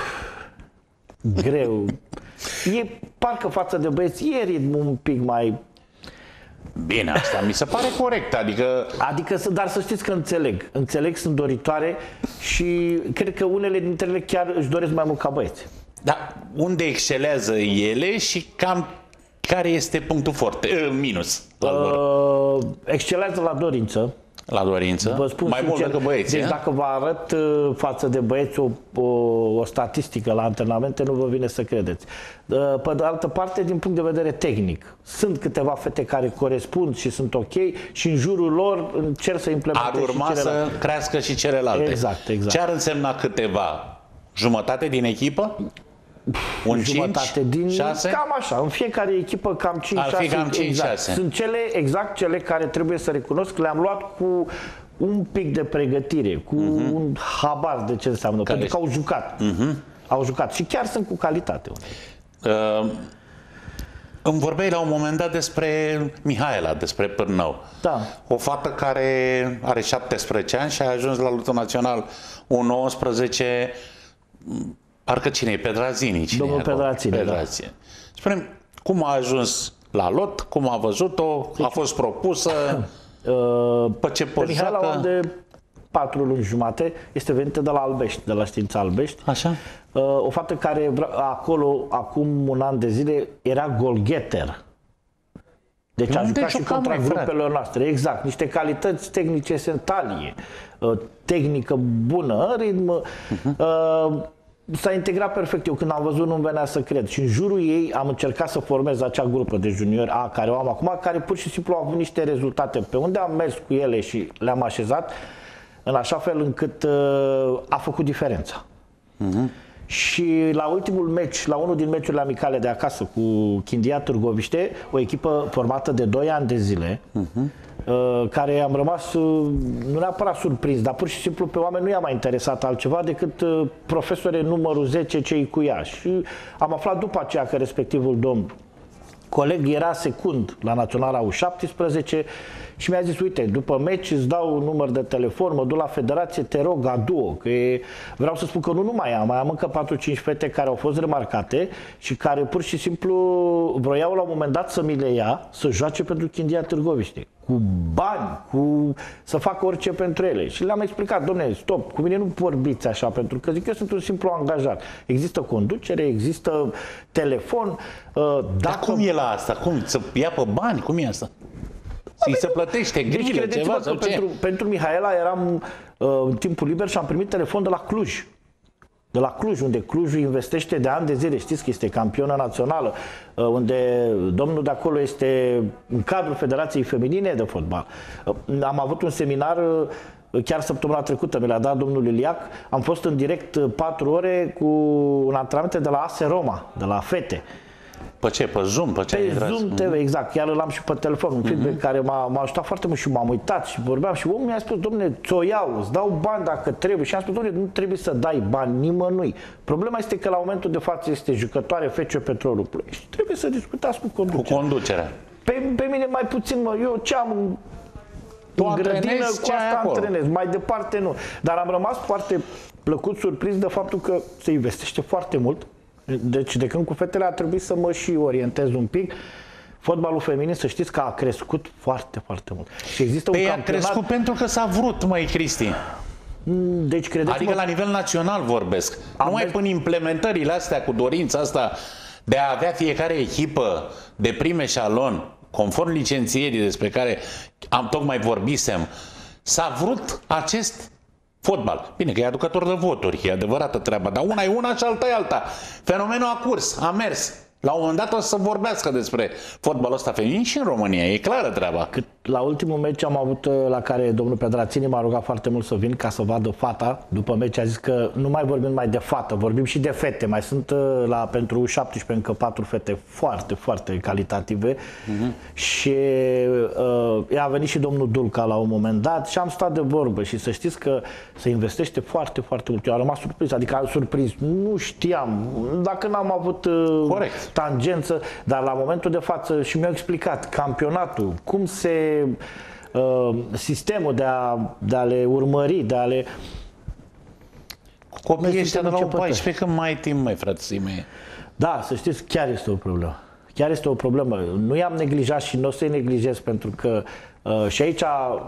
Greu. E parcă față de băieți, e ritmul un pic mai... Bine, asta mi se pare corect, dar să știți că înțeleg, sunt doritoare și cred că unele dintre ele chiar își doresc mai mult ca băieți. Dar unde excelează ele și cam care este punctul forte, minus al lor? Excelează la dorință. La dorință? Vă spun mai sincer, mult decât băieții. Deci dacă vă arăt față de băieți o statistică la antrenamente, nu vă vine să credeți. Pe de altă parte, din punct de vedere tehnic, sunt câteva fete care corespund și sunt ok și în jurul lor încerc să implementeze. Ar urma să crească și celelalte. Exact. Ce ar însemna câteva? Jumătate din echipă? Un 5, 6? Cam așa, în fiecare echipă cam 5-6. Ar fi cam 5-6. Exact. Sunt cele care trebuie să recunosc că le-am luat cu un pic de pregătire, cu un habar de ce înseamnă, pentru că au jucat. Au jucat și chiar sunt cu calitate. Îmi vorbeai la un moment dat despre Mihaela, despre Pârnău. Da. O fată care are 17 ani și a ajuns la lotul național U19. Parcă cine e? Pedrazini. Domnul Pedrazini. Spune-mi, cum a ajuns la lot, cum a văzut-o, a fost propusă, pe ce post Mihaela de 4 luni jumate, este venită de la Albești, de la Știința Albești. Așa. O fată care acolo, acum un an de zile, era goalgetter. Deci a jucat și contra grupelor noastre. Exact. Niște calități tehnice talie, tehnică bună, ritm. S-a integrat perfect. Eu când am văzut nu-mi venea să cred. Și în jurul ei am încercat să formez acea grupă de juniori care o am acum, care pur și simplu au avut niște rezultate pe unde am mers cu ele și le-am așezat în așa fel încât a făcut diferența. Și la ultimul meci, la unul din meciurile amicale de acasă cu Chindia Târgoviște, o echipă formată de 2 ani de zile, care am rămas, nu neapărat surprins, dar pur și simplu pe oameni nu i-a mai interesat altceva decât profesore numărul 10 cei cu ea. Și am aflat după aceea că respectivul domn coleg era secund la Naționala U17 și mi-a zis, uite, după meci îți dau un număr de telefon, mă duc la federație, te rog, adu-o, că vreau să spun că nu mai am încă 4-5 fete care au fost remarcate și care pur și simplu vroiau la un moment dat să mi le ia, să joace pentru Chindia Târgoviște, cu bani, să facă orice pentru ele. Și le-am explicat, dom'le, stop, cu mine nu vorbiți așa, pentru că zic, eu sunt un simplu angajat. Există conducere, există telefon. Dar cum e la asta? Cum? Să ia pe bani? Cum e asta? Ți se plătește grijile, deci, ceva sau ce? Pentru Mihaela eram în timpul liber și am primit telefon de la Cluj. De la Cluj, unde Clujul investește de ani de zile, știți că este campionă națională, unde domnul de acolo este în cadrul Federației Feminine de Fotbal. Am avut un seminar chiar săptămâna trecută, mi l-a dat domnul Iliac, am fost în direct 4 ore cu un antrenament de la AS Roma, de la fete. Pe ce? Pe Zoom? Pe ce? Pe Zoom TV, exact. Chiar îl am și pe telefon, un feedback care m-a ajutat foarte mult și m-am uitat și vorbeam și omul mi-a spus, dom'le, ți-o iau, îți dau bani dacă trebuie. Și am spus, dom'le, nu trebuie să dai bani nimănui. Problema este că la momentul de față este jucătoare FC Petrolul Ploiești. Trebuie să discutați cu conducerea. Cu conducerea. Pe mine mai puțin, eu ce am în grădină, cu asta antrenez. Mai departe nu. Dar am rămas foarte plăcut surprins de faptul că se investește foarte mult. Deci de când cu fetele a trebuit să mă și orientez un pic. Fotbalul feminin, să știți că a crescut foarte, foarte mult. Și există un campionat... a crescut pentru că s-a vrut, măi, Cristi. Deci, credeți-mă... Adică la nivel național vorbesc. Numai până implementările astea cu dorința asta de a avea fiecare echipă de prim eșalon, conform licențierii despre care tocmai vorbisem, s-a vrut acest fotbal. Bine că e aducător de voturi, e adevărată treaba, dar una e una și alta e alta. Fenomenul a curs, a mers. La un moment dat o să vorbească despre fotbalul ăsta feminin și în România, e clară treaba. La ultimul meci am avut, la care domnul Pedrațini m-a rugat foarte mult să vin ca să vadă fata. După meci a zis că nu mai vorbim mai de fată, vorbim și de fete. Mai sunt pentru U17 încă 4 fete foarte, foarte calitative. Și a venit și domnul Dulca la un moment dat și am stat de vorbă și să știți că se investește foarte, foarte mult. Eu am rămas surprins, adică surprins, nu știam, dacă n-am avut tangență, dar la momentul de față și mi-au explicat campionatul, cum se sistemul de a le urmări, de a le... Copiii ăștia de la 14, când mai ai timp, mai frații mei. Da, să știți, chiar este o problemă. Chiar este o problemă. Nu i-am neglijat și nu o să-i neglijez, pentru că și aici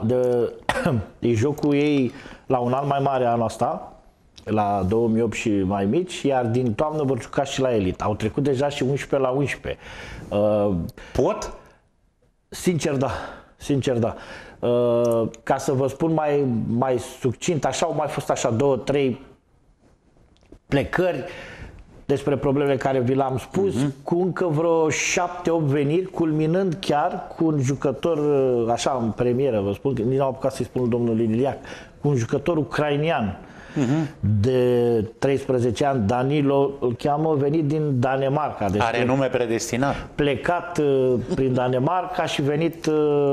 e jocul ei la un an mai mare anul ăsta, la 2008 și mai mici, iar din toamnă vor juca și la elit. Au trecut deja și 11 la 11. Pot? Sincer, da. Sincer, da. Ca să vă spun mai succint, așa au mai fost așa 2-3 plecări despre problemele care vi le-am spus, cu încă vreo 7-8 veniri, culminând chiar cu un jucător, așa în premieră, vă spun, nici n-am apucat să-i spun domnului Iliac, cu un jucător ucrainian de 13 ani, Danilo îl cheamă, venit din Danemarca. Deci are nume predestinat. Plecat prin Danemarca și venit...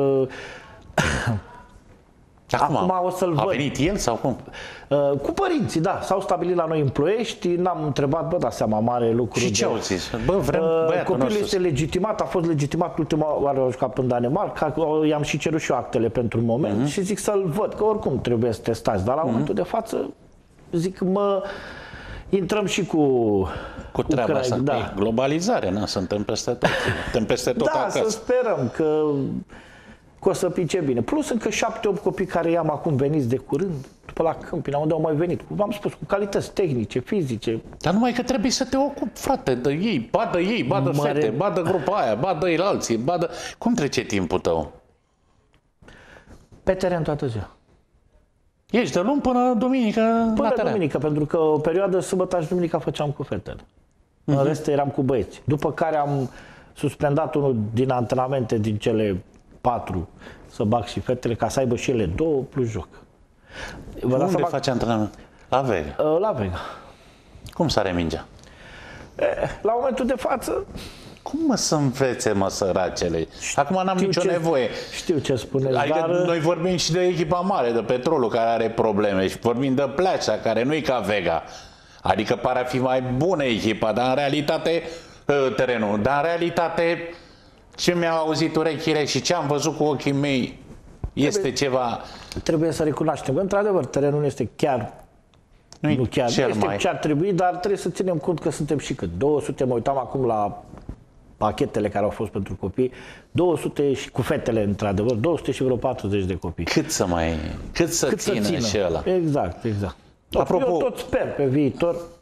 Acum o să-l văd. A venit el sau cum? Cu părinții, da. S-au stabilit la noi în Ploiești, n-am întrebat, bă, da seama, mare lucru. Și ce au zis? Bă, vrem copilul este legitimat, a fost legitimat ultima oară a jucat în Danemarca, i-am și cerut și eu actele pentru un moment și zic să-l văd, că oricum trebuie să testați, dar la momentul de față zic, intrăm și cu treaba asta. Da. Globalizare, na, suntem peste tot. Suntem peste tot da, acasă. Să sperăm că o să pice bine. Plus încă 7-8 copii care i-am acum veniți de curând, după la Câmpina, unde au mai venit. V-am spus, cu calități tehnice, fizice. Dar numai că trebuie să te ocupi, frate, de ei, badă fete, badă grupa aia, badă ei alții, badă... Cum trece timpul tău? Pe teren toată ziua. Ești de luni până duminică. Până duminică, pentru că o perioadă sâmbătă și duminica făceam cu fetele. În rest eram cu băieți. După care am suspendat unul din antrenamente din cele 4 să bag și fetele, ca să aibă și ele 2 plus joc. Unde faci antrenament? La Vega. La Vega. Cum sare mingea? La momentul de față... Cum să învețe, săracele? Acum n-am nicio nevoie. Știu ce spuneți, adică dar... noi vorbim și de echipa mare, de Petrolul, care are probleme, și vorbim de Pleașa, care nu e ca Vega. Adică pare a fi mai bună echipa, dar în realitate terenul, dar în realitate ce mi-au auzit urechile și ce am văzut cu ochii mei este ceva... Trebuie să recunoaștem că, într-adevăr, terenul este chiar... Nu chiar, este ce ar trebui, dar trebuie să ținem cont că suntem și cât? 200, mă uitam acum la pachetele care au fost pentru copii, 200 și cu fetele, într-adevăr, 200 și vreo 40 de copii. Cât să țină și ăla. Exact. Apropo... Eu tot sper pe viitor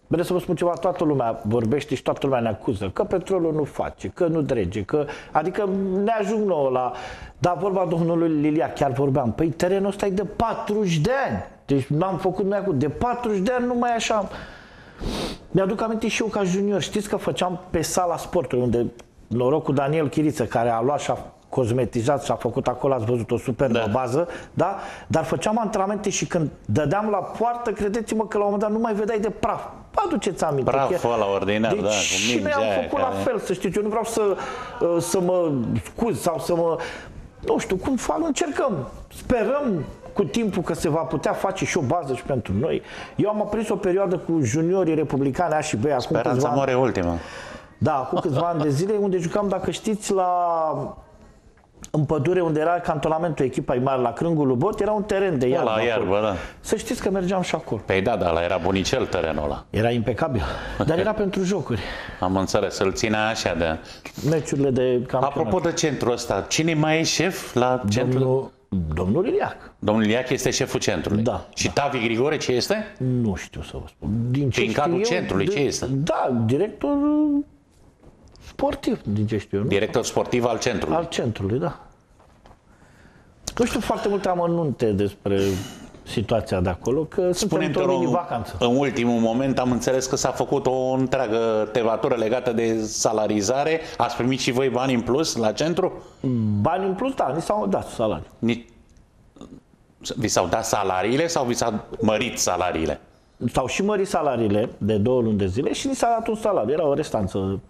Vreau să vă spun ceva, toată lumea vorbește și toată lumea ne acuză că petrolul nu face, că nu drege, că... Adică ne ajung nouă la... Dar vorba domnului Lilia, chiar vorbeam, păi terenul ăsta e de 40 de ani. Deci n-am făcut noi acum, de 40 de ani nu mai așa. Mi-aduc aminte și eu ca junior, știți că făceam pe sala sportului, unde norocul Daniel Chiriță, care a luat și a cosmetizat și a făcut acolo, ați văzut, o superbă bază, da? Dar făceam antrenamente și când dădeam la poartă, credeți-mă că la un moment dat nu mai vedeai de praf. Vă aduceți aminte? Praful ăla ordinar, deci, da, cu și noi am făcut la fel, să știți, eu nu vreau să mă scuz sau să mă... Nu știu, cum fac, încercăm, sperăm cu timpul că se va putea face și o bază și pentru noi. Eu am aprins o perioadă cu juniorii republicani A și B. Speranța moare ultima. Da, acum câțiva ani de zile, unde jucam, dacă știți, în pădure, unde era cantonamentul echipei mari la Crângul Lubot, era un teren de iarbă. La iarbă, da. Să știți că mergeam și acolo. Păi da, dar era bunicel terenul ăla. Era impecabil, dar era pentru jocuri. Am înțeles, îl ținea așa de... Meciurile de campionat. Apropo de centrul ăsta, cine mai e șef la centru? Domnul Iliac. Domnul Iliac este șeful centrului. Da. Și Tavi Grigore ce este? Nu știu să vă spun. Din cadrul centrului, ce este? Da, director sportiv, din ce știu eu. Director sportiv al centrului. Al centrului, da. Nu știu foarte multe amănunte despre situația de acolo, că suntem într-o mini-vacanță. În ultimul moment am înțeles că s-a făcut o întreagă tevatură legată de salarizare. Ați primit și voi bani în plus la centru? Bani în plus, da, ni s-au dat salarii. Vi s-au dat salariile sau vi s-au mărit salariile? S-au și mărit salariile de 2 luni de zile și ni s-a dat un salariu. Era o restanță.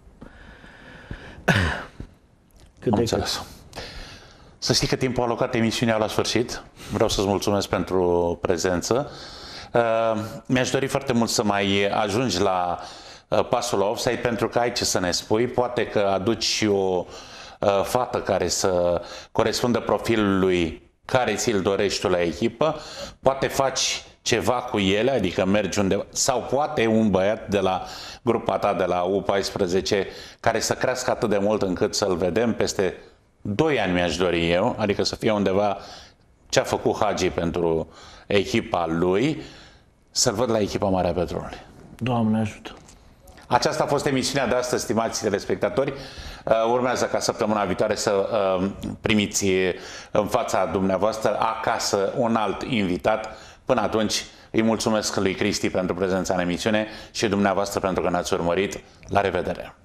Am înțeles. Să știi că timpul alocat emisiunii a la sfârșit. Vreau să-ți mulțumesc pentru prezență. Mi-aș dori foarte mult să mai ajungi la pasul la offside, pentru că ai ce să ne spui. Poate că aduci și o fată care să corespundă profilului care ți-l dorești tu la echipă. Poate faci ceva cu ele, adică mergi undeva, sau poate un băiat de la grupa ta, de la U14, care să crească atât de mult încât să-l vedem peste 2 ani, mi-aș dori eu, adică să fie undeva ce a făcut Hagi pentru echipa lui, să-l văd la echipa Marea Petrolului. Doamne ajută! Aceasta a fost emisiunea de astăzi, stimați telespectatori. Urmează ca săptămâna viitoare să primiți în fața dumneavoastră acasă un alt invitat. Până atunci îi mulțumesc lui Cristi pentru prezența în emisiune și dumneavoastră pentru că ne-ați urmărit. La revedere!